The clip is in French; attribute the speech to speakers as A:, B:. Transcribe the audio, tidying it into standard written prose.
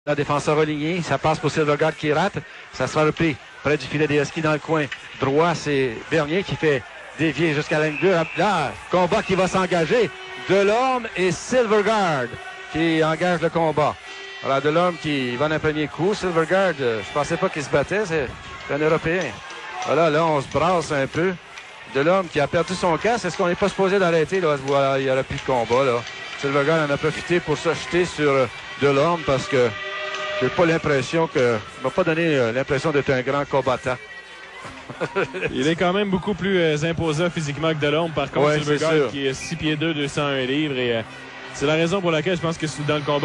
A: Le défenseur aligné, ça passe pour Silvergard qui rate. Ça sera repris près du filet des Huskies dans le coin droit. C'est Bernier qui fait dévier jusqu'à la ligne 2. Là, combat qui va s'engager. Delorme et Silvergard qui engagent le combat. Alors, Delorme qui va d'un premier coup. Silvergard, je pensais pas qu'il se battait. C'est un Européen. Voilà, là, on se brasse un peu. Delorme qui a perdu son casque. Est-ce qu'on n'est pas supposé d'arrêter? Là? Voilà, il n'y aura plus de combat. Là. Silvergard en a profité pour s'acheter sur Delorme parce que j'ai pas l'impression que... Il m'a pas donné l'impression d'être un grand combattant.
B: Il est quand même beaucoup plus imposant physiquement que Delorme. Par contre,
A: ouais,
B: Silvergard qui est 6 pieds 2, 201 livres. Et c'est la raison pour laquelle je pense que dans le combat,